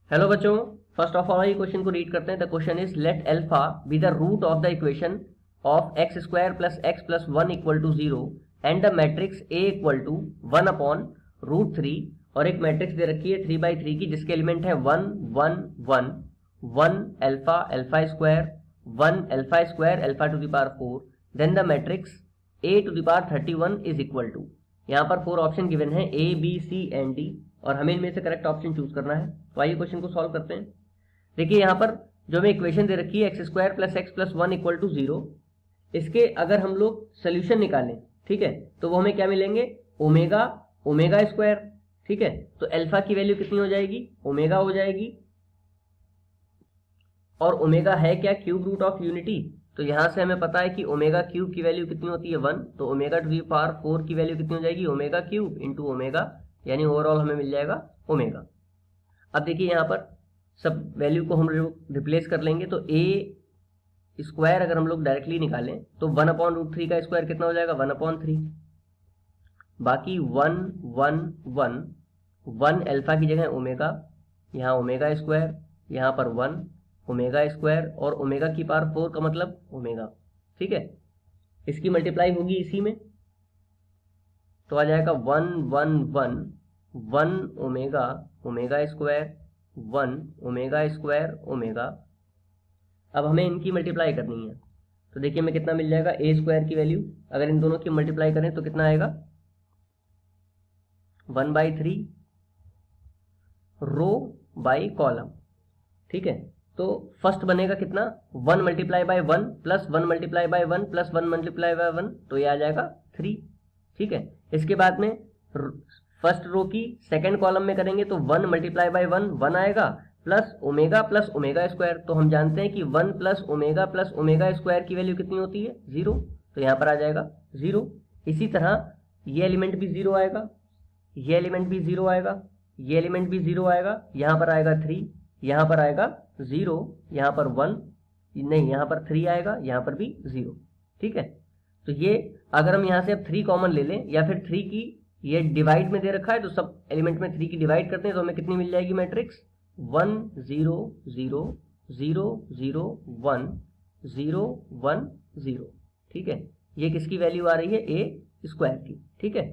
Hello बच्चों, first of all ये question को रीड करते हैं। The question is let alpha be the root of the equation of X square plus X plus 1 equal to 0 and the matrix A equal to 1 upon root 3। और एक matrix दे रखी है 3/3 की, जिसके एलिमेंट है 1 1 1 1 alpha alpha square 1 alpha square alpha to the power 4। Then the matrix A to the power 31 is equal to, यहाँ पर 4 option given है A B C and D, और हमें इनमें से करेक्ट ऑप्शन चूज करना है। तो आइए क्वेश्चन को सॉल्व करते हैं। देखिए यहाँ पर जो हमें इक्वेशन दे रखी है X square plus X plus 1 equal to 0, इसके अगर हम लोग सोल्यूशन निकालें, ठीक है, तो वो हमें क्या मिलेंगे, ओमेगा ओमेगा स्क्वायर। ठीक है, तो अल्फा की वैल्यू कितनी हो जाएगी, ओमेगा हो जाएगी, और ओमेगा है क्या, क्यूब रूट ऑफ यूनिटी। तो यहां से हमें पता है कि ओमेगा क्यूब की वैल्यू कितनी होती है 1, तो ओमेगा टू द पावर 4 की वैल्यू कितनी हो जाएगी, ओमेगा क्यूब इंटू ओमेगा, यानी ओवरऑल हमें मिल जाएगा ओमेगा। अब देखिए यहाँ पर सब वैल्यू को हम रिप्लेस कर लेंगे, तो ए स्क्वायर अगर हम लोग डायरेक्टली निकालें तो 1 अपॉन रूट 3 का स्क्वायर कितना हो जाएगा, 1 अपॉन 3। बाकी 1 1 1 1 अल्फा की जगह ओमेगा, यहाँ ओमेगा स्क्वायर, यहाँ पर 1 ओमेगा स्क्वायर, और ओमेगा की पावर 4 का मतलब ओमेगा। ठीक है, इसकी मल्टीप्लाई होगी इसी में, तो आ जाएगा 1 1 1 1 omega omega square 1 omega square omega. अब हमें इनकी मल्टीप्लाई करनी है, तो देखिए हमें कितना मिल जाएगा, ए स्क्वायर की वैल्यू अगर इन दोनों की मल्टीप्लाई करें तो कितना आएगा, 1/3 रो बाई कॉलम। ठीक है, तो फर्स्ट बनेगा कितना, 1 multiply by 1 plus 1 multiply by 1 plus 1 multiply by 1, तो ये आ जाएगा 3। ठीक है, इसके बाद में फर्स्ट रो की सेकंड कॉलम में करेंगे तो 1 मल्टीप्लाई बाय 1 1 आएगा, प्लस ओमेगा स्क्वायर। तो हम जानते हैं कि 1 प्लस ओमेगा स्क्वायर की वैल्यू कितनी होती है, 0, तो यहाँ पर आ जाएगा 0। इसी तरह ये एलिमेंट भी 0 आएगा, ये एलिमेंट भी 0 आएगा, ये एलिमेंट भी 0 आएगा, यहाँ पर आएगा 3, यहाँ पर आएगा 0, यहाँ पर 1 नहीं, यहाँ पर 3 आएगा, यहाँ पर भी 0। ठीक है, तो ये अगर हम यहाँ से अब 3 कॉमन ले लें, या फिर 3 की ये डिवाइड में दे रखा है तो सब एलिमेंट में 3 की डिवाइड करते हैं, तो हमें कितनी मिल जाएगी मैट्रिक्स, 1 0 0 0 0 1 0 1 0। ठीक है, ये किसकी वैल्यू आ रही है, ए स्क्वायर की। ठीक है,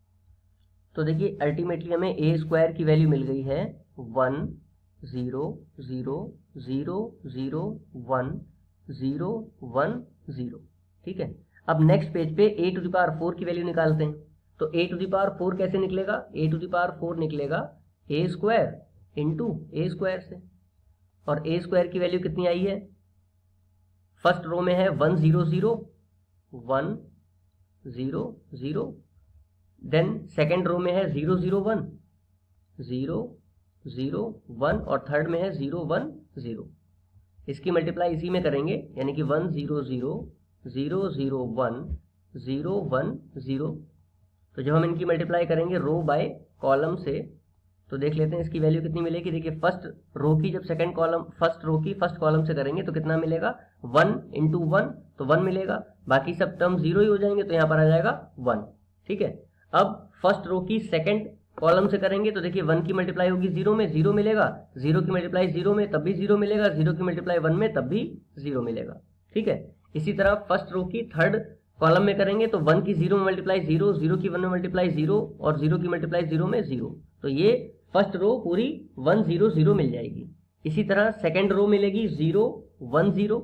तो देखिए अल्टीमेटली हमें ए स्क्वायर की वैल्यू मिल गई है 1 0 0 0 0 1 0 1 0। ठीक है, अब नेक्स्ट पेज पे ए टू द पावर 4 की वैल्यू निकालते हैं। तो ए टू द पावर 4 कैसे निकलेगा, ए टू द पावर 4 निकलेगा A square into A square से, और ए स्क्वायर की वैल्यू कितनी आई है, फर्स्ट रो में है 1 0 0 1 0 0, देन सेकेंड रो में है 0 0 1 0 0 1, और थर्ड में है 0 1 0। इसकी मल्टीप्लाई इसी में करेंगे, यानी कि 1 0 0 0 0 1 0 1 0। तो जब हम इनकी मल्टीप्लाई करेंगे रो बाय कॉलम से, तो देख लेते हैं इसकी वैल्यू कितनी मिलेगी। देखिए फर्स्ट रो की जब सेकंड कॉलम, फर्स्ट रो की फर्स्ट कॉलम से करेंगे तो कितना मिलेगा, 1 इंटू 1, तो 1 मिलेगा, बाकी सब टर्म 0 ही हो जाएंगे, तो यहाँ पर आ जाएगा 1। ठीक है, अब फर्स्ट रो की सेकंड कॉलम से करेंगे तो देखिए 1 की मल्टीप्लाई होगी 0 में, 0 मिलेगा, 0 की मल्टीप्लाई 0 में तब भी 0 मिलेगा, 0 की मल्टीप्लाई 1 में तब भी 0 मिलेगा। ठीक है, इसी तरह फर्स्ट रो की थर्ड कॉलम में करेंगे तो 1 की 0 में मल्टीप्लाई 0, 0 की 1 में मल्टीप्लाई 0, और 0 की मल्टीप्लाई 0 में 0, तो ये फर्स्ट रो पूरी 1 0 0 मिल जाएगी। इसी तरह सेकंड रो मिलेगी 0 1 0,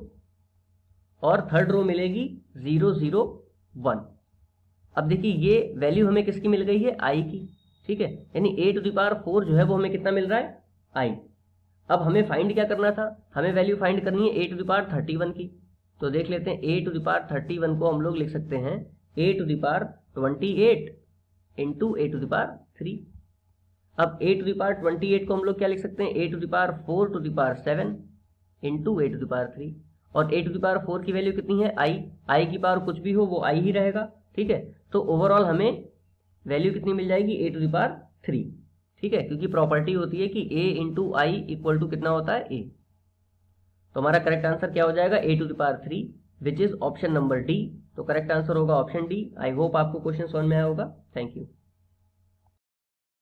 और थर्ड रो मिलेगी 0 0 1। अब देखिए ये वैल्यू हमें किसकी मिल गई है, आई की। ठीक है, यानी ए टू द पावर 4 जो है वो हमें कितना मिल रहा है, आई। अब हमें फाइंड क्या करना था, हमें वैल्यू फाइंड करनी है ए टू द पावर 31 की। तो देख लेते हैं ए टू द पावर 31 को हम लोग लिख सकते हैं A to the power 28 into A to the power 3। अब ए टू द पावर 28 को हम लोग क्या लिख सकते हैं, A to the power 4 to the power 7 into A to the power 3, और ए टू द पावर 4 की वैल्यू कितनी है, आई की पावर कुछ भी हो वो आई ही रहेगा। ठीक है, तो ओवरऑल हमें वैल्यू कितनी मिल जाएगी, ए टू द पावर 3। ठीक है, क्योंकि प्रॉपर्टी होती है कि A into I equal to कितना होता है, ए। तो हमारा करेक्ट आंसर क्या हो जाएगा, A to the power 3, which is option number D. तो करेक्ट आंसर होगा ऑप्शन डी। आई होप आपको क्वेश्चन समझ में आया होगा। Thank you.